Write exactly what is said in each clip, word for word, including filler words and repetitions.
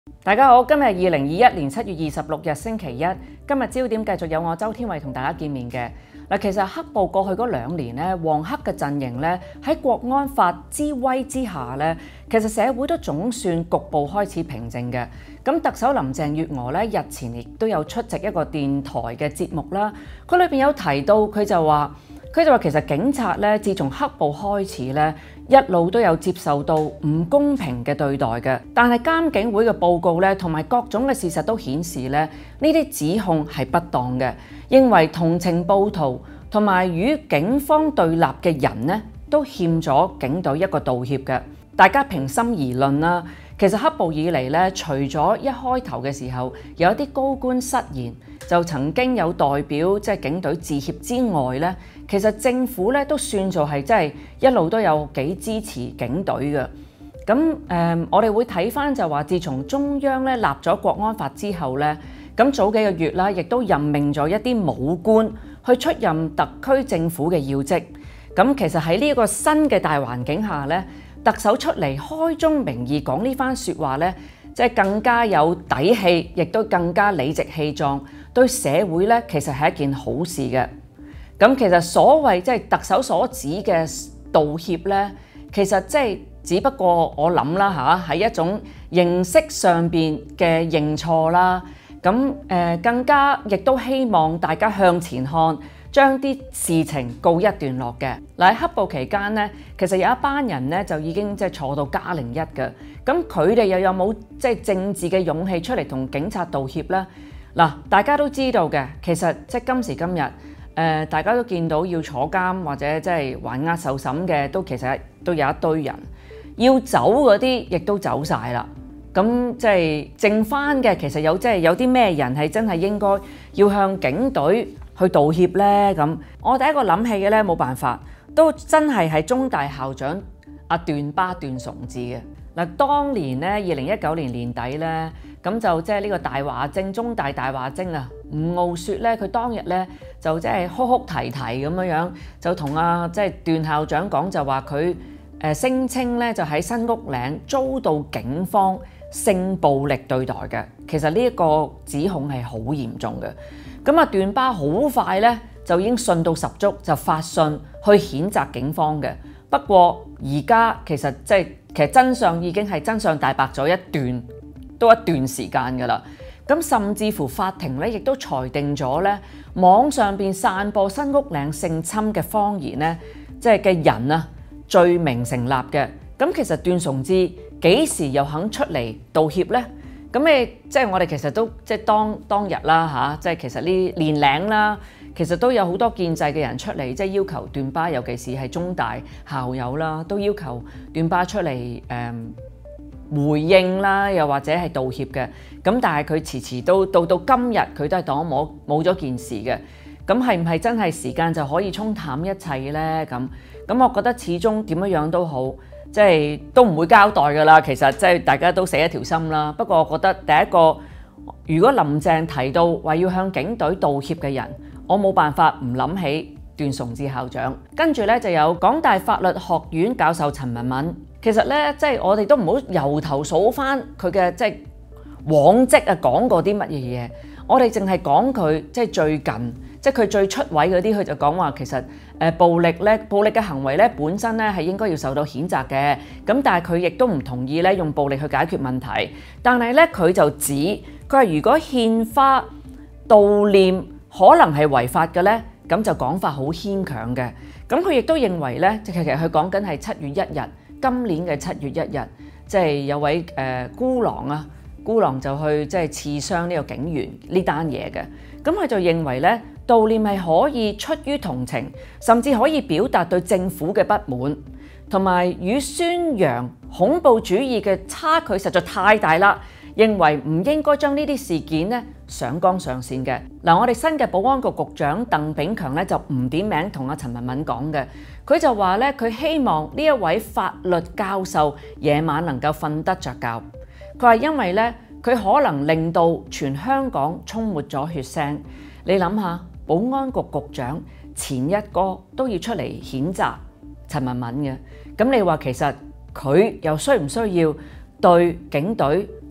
大家好，今日係二零二一年七月二十六日星期一，今日焦點繼續有我周天慧同大家見面嘅。嗱，其實黑暴過去嗰兩年咧，黃黑嘅陣營咧喺國安法之威之下咧，其實社會都總算局部開始平靜嘅。咁特首林鄭月娥咧日前亦都有出席一個電台嘅節目啦，佢裏邊有提到，佢就話。佢就話其實警察咧，自從黑暴開始咧，一路都有接受到唔公平嘅對待嘅。但係監警會嘅報告咧，同埋各種嘅事實都顯示咧，呢啲指控係不當嘅，認為同情暴徒同埋與警方對立嘅人咧，都欠咗警隊一個道歉嘅。大家平心而論啦，其實黑暴以嚟咧，除咗一開頭嘅時候有一啲高官失言，就曾經有代表即係警隊致歉之外咧，其實政府咧都算做係真係一路都有幾支持警隊嘅。咁誒、呃，我哋會睇返就話，自從中央咧立咗國安法之後咧，咁早幾個月啦，亦都任命咗一啲武官去出任特區政府嘅要職。咁其實喺呢個新嘅大環境下咧，特首出嚟開宗明義講呢番説話咧，即係更加有底氣，亦都更加理直氣壯，對社會咧其實係一件好事嘅。咁其實所謂即係特首所指嘅道歉咧，其實即係只不過我諗啦嚇，係一種形式上邊嘅認錯啦。咁誒更加亦都希望大家向前看，將啲事情告一段落嘅。嗱，喺黑暴期間咧，其實有一班人咧就已經即係坐到加零一嘅。咁佢哋又有冇即係政治嘅勇氣出嚟同警察道歉咧？嗱，大家都知道嘅，其實即係今時今日。誒、呃，大家都見到要坐監或者即係還押受審嘅，都其實都有一堆人要走嗰啲，亦都走晒啦。咁即係剩翻嘅，其實有即係有啲咩人係真係應該要向警隊去道歉呢？咁我第一個諗起嘅咧，冇辦法，都真係係中大校長阿段巴段崇智嘅。嗱，當年咧，二零一九年年底咧，咁就即係呢個大話精，中大大話精啊，吳傲雪咧，佢當日咧就即係哭哭啼啼咁樣樣，就同阿即係段校長講，就話佢誒聲稱咧就喺新屋嶺遭到警方性暴力對待嘅。其實呢一個指控係好嚴重嘅。咁啊，段巴好快咧就已經信到十足，就發信去譴責警方嘅。不過而家其實即係其實真相已經係真相大白咗一段都一段時間㗎啦。咁甚至乎法庭咧亦都裁定咗咧，網上邊散播新屋嶺性侵嘅謊言咧，即係嘅人啊罪名成立嘅。咁其實段崇智幾時又肯出嚟道歉咧？咁誒即係我哋其實都即係當當日啦嚇，即係其實呢年齡啦。其實都有好多建制嘅人出嚟，即係要求段巴，尤其是係中大校友啦，都要求段巴出嚟誒、嗯、回應啦，又或者係道歉嘅。咁但係佢遲遲都到到今日，佢都係當冇冇咗件事嘅。咁係唔係真係時間就可以沖淡一切呢？咁咁我覺得始終點樣樣都好，即係都唔會交代㗎啦。其實即係大家都死一條心啦。不過我覺得第一個，如果林鄭提到話要向警隊道歉嘅人，我冇辦法唔諗起段崇智校長，跟住咧就有港大法律學院教授陳文敏。其實咧，即係我哋都唔好由頭數翻佢嘅即係往績啊，講過啲乜嘢嘢。我哋淨係講佢即係最近，即係佢最出位嗰啲，佢就講話其實誒暴力咧，暴力嘅行為咧本身咧係應該要受到譴責嘅。咁但係佢亦都唔同意咧用暴力去解決問題。但係咧佢就指佢話如果獻花悼念可能係違法嘅咧，咁就講法好牽強嘅。咁佢亦都認為咧，其實佢講緊係七月一日，今年嘅七月一日，即係有位誒孤狼啊，孤狼就去即係刺傷呢個警員呢單嘢嘅。咁佢就認為咧，悼念係可以出於同情，甚至可以表達對政府嘅不滿，同埋與宣揚恐怖主義嘅差距實在太大啦。認為唔應該將呢啲事件咧上綱上線嘅。嗱，我哋新嘅保安局局長鄧炳強咧就唔點名同阿陳文敏講嘅，佢就話咧佢希望呢一位法律教授夜晚能夠瞓得着覺。佢話因為咧佢可能令到全香港充滿咗血腥。你諗下，保安局局長前一個都要出嚟譴責陳文敏嘅，咁你話其實佢又需唔需要對警隊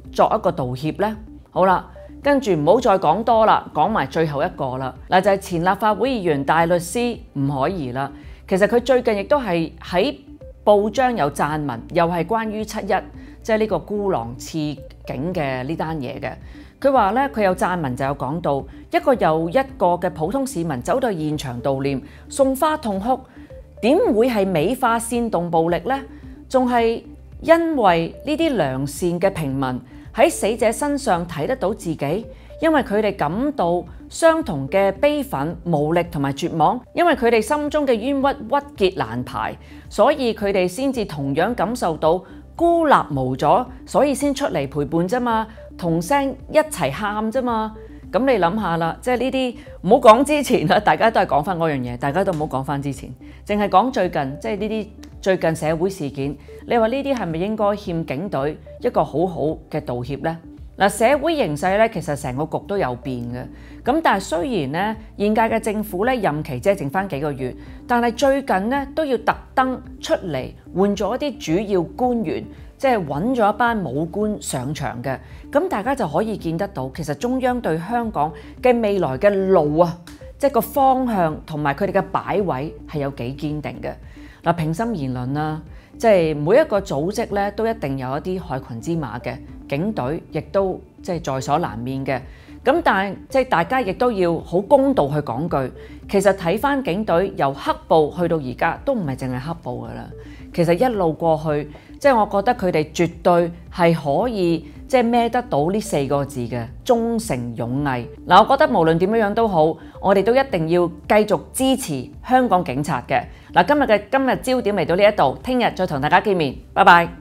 作一個道歉呢？好啦，跟住唔好再講多啦，講埋最後一個啦。嗱，就係前立法會議員大律師吳靄儀啦。其實佢最近亦都係喺報章有撰文，又係關於七一，即係呢個孤狼刺警嘅呢單嘢嘅。佢話咧，佢有撰文就有講到，一個又一個嘅普通市民走到現場悼念，送花痛哭，點會係美化煽動暴力呢？仲係因為呢啲良善嘅平民喺死者身上睇得到自己，因為佢哋感到相同嘅悲憤、無力同埋絕望，因為佢哋心中嘅冤屈鬱結難排，所以佢哋先至同樣感受到孤立無助，所以先出嚟陪伴啫嘛，同聲一齊喊啫嘛。咁你諗下啦，即係呢啲唔好講之前啦，大家都係講翻嗰樣嘢，大家都唔好講翻之前，淨係講最近，即係呢啲最近社會事件。你話呢啲係咪應該欠警隊一個好好嘅道歉呢？嗱，社會形勢咧，其實成個局都有變嘅。咁但係雖然咧，現屆嘅政府咧任期即係剩翻幾個月，但係最近咧都要特登出嚟換咗一啲主要官員，即係揾咗一班武官上場嘅。咁大家就可以見得到，其實中央對香港嘅未來嘅路啊，即係個方向同埋佢哋嘅擺位係有幾堅定嘅。嗱，平心而論啦，即係每一個組織咧都一定有一啲害群之馬嘅，警隊亦都即係在所難免嘅。咁但係即係大家亦都要好公道去講句，其實睇返警隊由黑暴去到而家都唔係淨係黑暴噶啦，其實一路過去，即係我覺得佢哋絕對係可以即係孭得到呢四個字嘅忠誠勇毅。嗱，我覺得無論點樣樣都好，我哋都一定要繼續支持香港警察嘅。嗱，今日嘅今日焦點嚟到呢一度，聽日再同大家見面，拜拜。